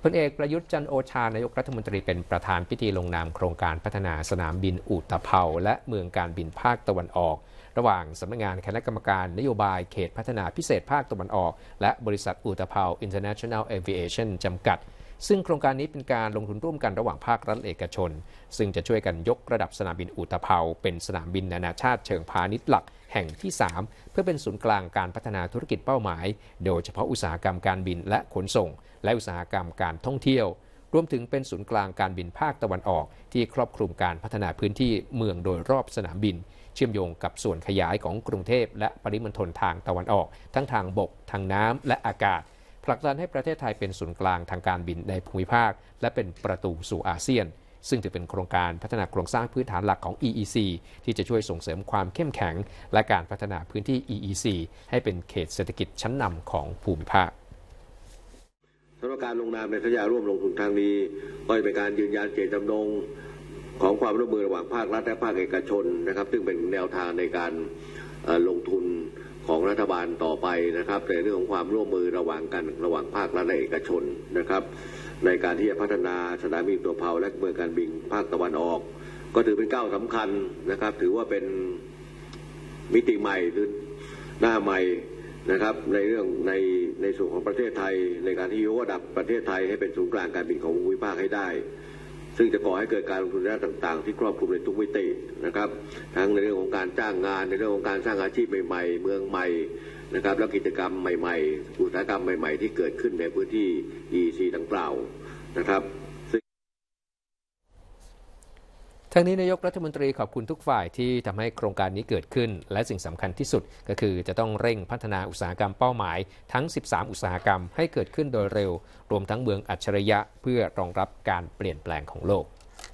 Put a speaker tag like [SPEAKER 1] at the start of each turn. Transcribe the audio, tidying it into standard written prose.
[SPEAKER 1] พลเอกประยุทธ์จันทร์โอชานายกรัฐมนตรีเป็นประธานพิธีลงนามโครงการพัฒนาสนามบินอุตภเปาและเมืองการบินภาคตะวันออกระหว่างสำนักงานคณะกรรมการนโยบายเขตพัฒนาพิเศษภาคตะวันออกและบริษัทอุตภเปา International Aviation จำกัดซึ่งโครงการนี้เป็นการลงทุนร่วมกันระหว่างภาครัฐและเอกชนซึ่งจะช่วยกันยกระดับสนามบินอุตภเปาเป็นสนามบินนานาชาติเชิงพาณิชย์หลักแห่งที่ 3 เพื่อเป็นศูนย์กลางการพัฒนาธุรกิจเป้าหมายโดยเฉพาะอุตสาหกรรมการบินและขนส่งและอุตสาหกรรมการท่องเที่ยวรวมถึงเป็นศูนย์กลางการบินภาคตะวันออกที่ครอบคลุมการพัฒนาพื้นที่เมืองโดยรอบสนามบินเชื่อมโยงกับส่วนขยายของกรุงเทพและปริมณฑลทางตะวันออกทั้งทางบกทางน้ำและอากาศผลักดันให้ประเทศไทยเป็นศูนย์กลางทางการบินในภูมิภาคและเป็นประตูสู่อาเซียนซึ่งถือเป็นโครงการพัฒนาโครงสร้างพื้นฐานหลักของ EEC ที่จะช่วยส่งเสริมความเข้มแข็งและการพัฒนาพื้นที่ EEC ให้เป็นเขตเศรษฐกิจชั้นนำของภูมิภาค
[SPEAKER 2] สำหรับการลงนามในสัญญาร่วมลงทุนทางนี้ก็จะเป็นการยืนยันเจตจำนงของความร่วมมือระหว่างภาครัฐและภาคเอกชนนะครับซึ่งเป็นแนวทางในการลงทุนของรัฐบาลต่อไปนะครับในเรื่องของความร่วมมือระหว่างภาครัฐและเอกชนนะครับในการที่จะพัฒนาสนามบินอุตภเปาและเมืองการบินภาคตะวันออกก็ถือเป็นก้าวสำคัญนะครับถือว่าเป็นมิติใหม่หรือหน้าใหม่นะครับในเรื่องในส่วนของประเทศไทยในการที่ยกระดับประเทศไทยให้เป็นศูนย์กลางการบินของภูมิภาคให้ได้ซึ่งจะก่อให้เกิดการลงทุนด้านต่างๆที่ครอบคลุมในทุกมิตินะครับทั้งในเรื่องของการจ้างงานในเรื่องของการสร้างอาชีพใหม่ๆเมืองใหม่นะครับและกิจกรรมใหม่ๆอุตสาหกรรมใหม่ๆที่เกิดขึ้นในพื้นที่ EEC ดังกล่าวนะครับ
[SPEAKER 1] ทั้งนี้นายกรัฐมนตรีขอบคุณทุกฝ่ายที่ทำให้โครงการนี้เกิดขึ้นและสิ่งสำคัญที่สุดก็คือจะต้องเร่งพัฒนาอุตสาหกรรมเป้าหมายทั้ง 13 อุตสาหกรรมให้เกิดขึ้นโดยเร็วรวมทั้งเมืองอัจฉริยะเพื่อรองรับการเปลี่ยนแปลงของโลก